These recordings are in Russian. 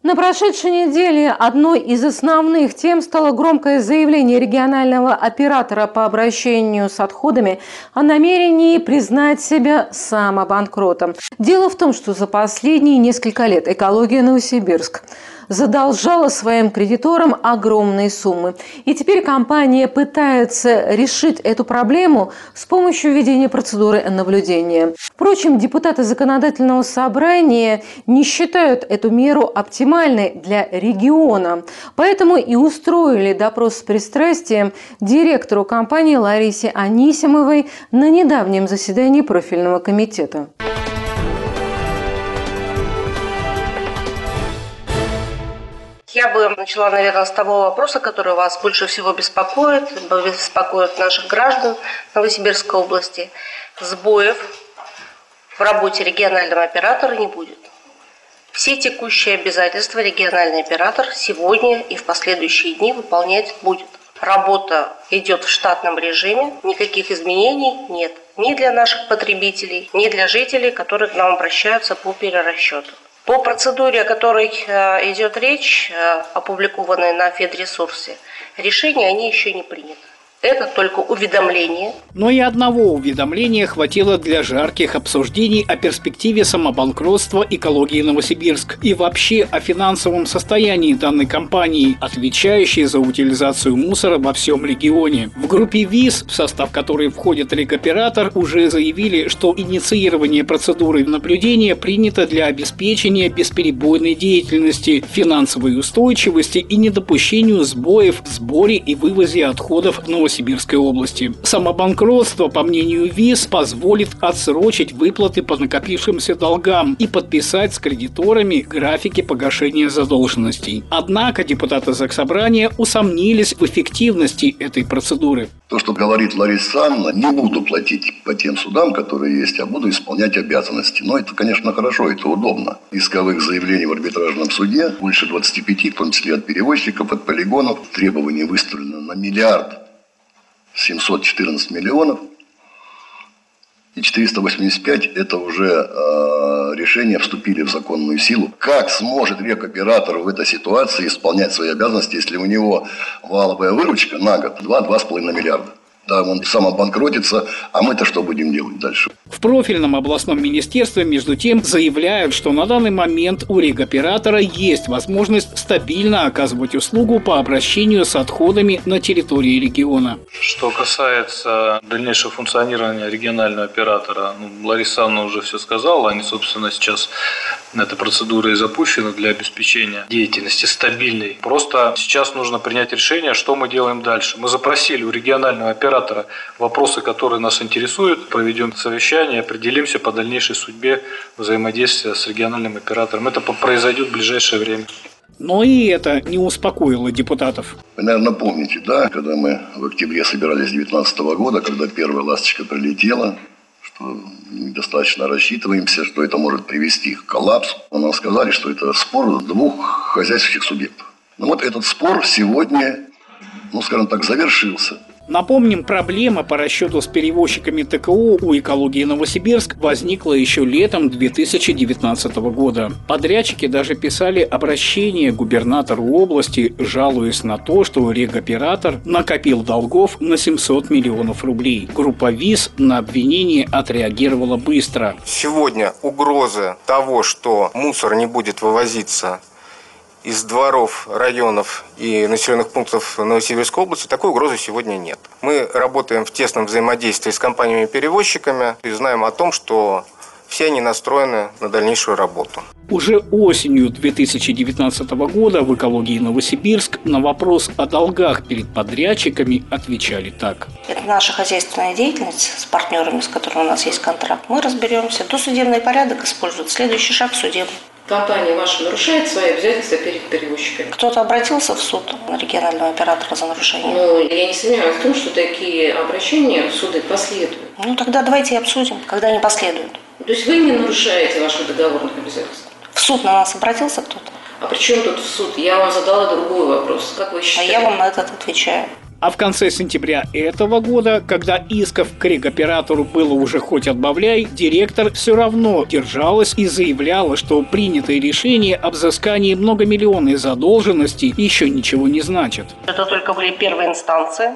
На прошедшей неделе одной из основных тем стало громкое заявление регионального оператора по обращению с отходами о намерении признать себя самобанкротом. Дело в том, что за последние несколько лет «Экология Новосибирск» задолжала своим кредиторам огромные суммы. И теперь компания пытается решить эту проблему с помощью введения процедуры наблюдения. Впрочем, депутаты законодательного собрания не считают эту меру оптимальной для региона. Поэтому и устроили допрос с пристрастием директору компании Ларисе Анисимовой на недавнем заседании профильного комитета. Я бы начала, наверное, с того вопроса, который вас больше всего беспокоит наших граждан Новосибирской области. Сбоев в работе регионального оператора не будет. Все текущие обязательства региональный оператор сегодня и в последующие дни выполнять будет. Работа идет в штатном режиме, никаких изменений нет. Ни для наших потребителей, ни для жителей, которые к нам обращаются по перерасчету. По процедуре, о которой идет речь, опубликованной на Федресурсе, решения они еще не приняты. Это только уведомление. Но и одного уведомления хватило для жарких обсуждений о перспективе самобанкротства «Экологии Новосибирск» и вообще о финансовом состоянии данной компании, отвечающей за утилизацию мусора во всем регионе. В группе ВИС, в состав которой входит регоператор, уже заявили, что инициирование процедуры наблюдения принято для обеспечения бесперебойной деятельности, финансовой устойчивости и недопущению сбоев в сборе и вывозе отходов Новосибирской области. Самобанкротство, по мнению ВИС, позволит отсрочить выплаты по накопившимся долгам и подписать с кредиторами графики погашения задолженностей. Однако депутаты Заксобрания усомнились в эффективности этой процедуры. То, что говорит Лариса Анна, не буду платить по тем судам, которые есть, а буду исполнять обязанности. Но это, конечно, хорошо, это удобно. Исковых заявлений в арбитражном суде больше 25, в том числе от перевозчиков, от полигонов. Требования выставлены на 1 714 миллионов. И 485 – это уже решения вступили в законную силу. Как сможет регоператор в этой ситуации исполнять свои обязанности, если у него валовая выручка на год 2-2,5 миллиарда? Да, он сам обанкротится, а мы-то что будем делать дальше? В профильном областном министерстве, между тем, заявляют, что на данный момент у регоператора есть возможность стабильно оказывать услугу по обращению с отходами на территории региона. Что касается дальнейшего функционирования регионального оператора, Лариса Анна уже все сказала, они, собственно, сейчас эта процедура и запущена для обеспечения деятельности стабильной. Просто сейчас нужно принять решение, что мы делаем дальше. Мы запросили у регионального оператора вопросы, которые нас интересуют, проведем совещание, определимся по дальнейшей судьбе взаимодействия с региональным оператором. Это произойдет в ближайшее время. Но и это не успокоило депутатов. Вы, наверное, помните, да, когда мы в октябре собирались 2019 года, когда первая ласточка прилетела, что недостаточно рассчитываемся, что это может привести к коллапсу. Но нам сказали, что это спор двух хозяйственных субъектов. Но вот этот спор сегодня, скажем так, завершился. Напомним, проблема по расчету с перевозчиками ТКО у «Экологии Новосибирск» возникла еще летом 2019 года. Подрядчики даже писали обращение губернатору области, жалуясь на то, что регоператор накопил долгов на 700 миллионов рублей. Группа ВИС на обвинение отреагировала быстро. Сегодня угрозы того, что мусор не будет вывозиться из дворов, районов и населенных пунктов Новосибирской области, такой угрозы сегодня нет. Мы работаем в тесном взаимодействии с компаниями-перевозчиками и знаем о том, что все они настроены на дальнейшую работу. Уже осенью 2019 года в «Экологии Новосибирск» на вопрос о долгах перед подрядчиками отвечали так. Это наша хозяйственная деятельность с партнерами, с которыми у нас есть контракт. Мы разберемся. Досудебный порядок используют. Следующий шаг – судебный. Компания ваша нарушает свои обязательства перед перевозчиками? Кто-то обратился в суд на регионального оператора за нарушение? Я не сомневаюсь в том, что такие обращения в суды последуют. Тогда давайте и обсудим, когда они последуют. То есть вы не нарушаете ваших договорных обязательств? В суд на нас обратился кто-то? А при чем тут в суд? Я вам задала другой вопрос. Как вы считаете? А я вам на этот отвечаю. А в конце сентября этого года, когда исков к регоператору было уже хоть отбавляй, директор все равно держалась и заявляла, что принятое решение об взыскании многомиллионной задолженности еще ничего не значит. Это только были первые инстанции.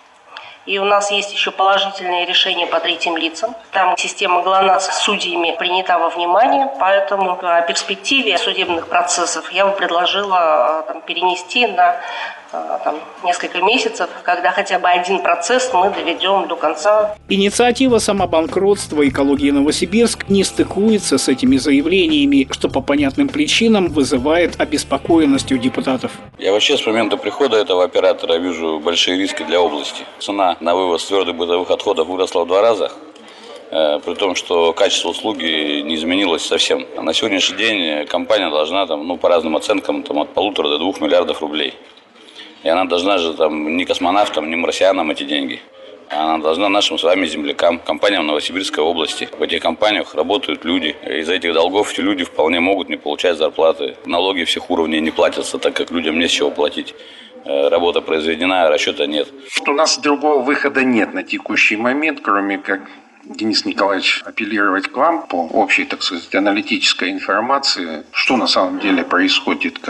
И у нас есть еще положительные решения по третьим лицам. Там система ГЛОНАСС с судьями принята во внимание, поэтому о перспективе судебных процессов я бы предложила перенести на несколько месяцев, когда хотя бы один процесс мы доведем до конца. Инициатива самобанкротства «Экологии Новосибирск» не стыкуется с этими заявлениями, что по понятным причинам вызывает обеспокоенность у депутатов. Я вообще с момента прихода этого оператора вижу большие риски для области. Цена на вывоз твердых бытовых отходов выросла в 2 раза. При том, что качество услуги не изменилось совсем. На сегодняшний день компания должна по разным оценкам от 1,5 до 2 миллиардов рублей. И она должна же ни космонавтам, ни марсианам эти деньги. Она должна нашим с вами землякам, компаниям Новосибирской области. В этих компаниях работают люди. Из-за этих долгов эти люди вполне могут не получать зарплаты. Налоги всех уровней не платятся, так как людям не с чего платить. Работа произведена, а расчета нет. У нас другого выхода нет на текущий момент, кроме как, Денис Николаевич, апеллировать к вам по общей, так сказать, аналитической информации, что на самом деле происходит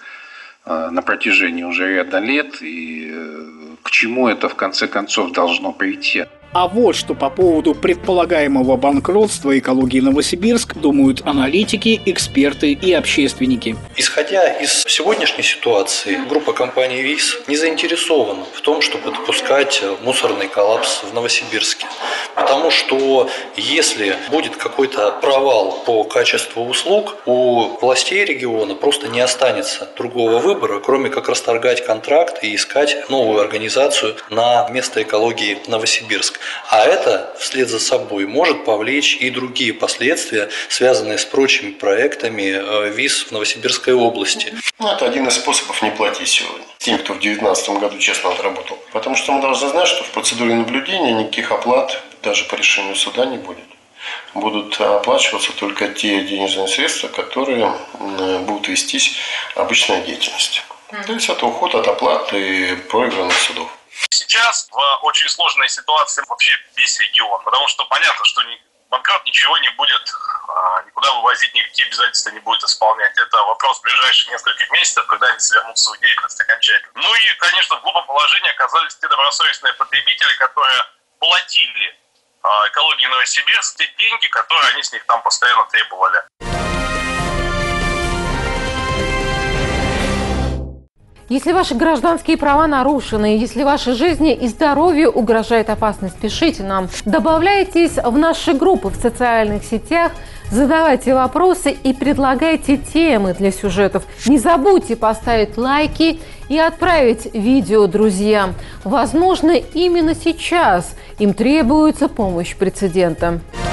на протяжении уже ряда лет и к чему это в конце концов должно прийти. А вот что по поводу предполагаемого банкротства «Экологии Новосибирск» думают аналитики, эксперты и общественники. Исходя из сегодняшней ситуации, группа компаний ВИС не заинтересована в том, чтобы допускать мусорный коллапс в Новосибирске. Потому что если будет какой-то провал по качеству услуг, у властей региона просто не останется другого выбора, кроме как расторгать контракт и искать новую организацию на место «Экологии Новосибирск». А это вслед за собой может повлечь и другие последствия, связанные с прочими проектами ВИС в Новосибирской области. Это один из способов не платить сегодня тем, кто в 2019 году честно отработал. Потому что мы должны знать, что в процедуре наблюдения никаких оплат даже по решению суда не будет. Будут оплачиваться только те денежные средства, которые будут вестись обычной деятельностью. То есть это уход от оплаты проигранных судов. Сейчас в очень сложной ситуации вообще весь регион, потому что понятно, что банкрот ничего не будет, никуда вывозить, никакие обязательства не будет исполнять. Это вопрос ближайших нескольких месяцев, когда они свернут свою деятельность окончательно. Ну и, конечно, в глупом положении оказались те добросовестные потребители, которые платили «Экологии Новосибирск» те деньги, которые они с них там постоянно требовали. Если ваши гражданские права нарушены, если вашей жизни и здоровью угрожает опасность, пишите нам. Добавляйтесь в наши группы в социальных сетях, задавайте вопросы и предлагайте темы для сюжетов. Не забудьте поставить лайки и отправить видео друзьям. Возможно, именно сейчас им требуется помощь прецедента.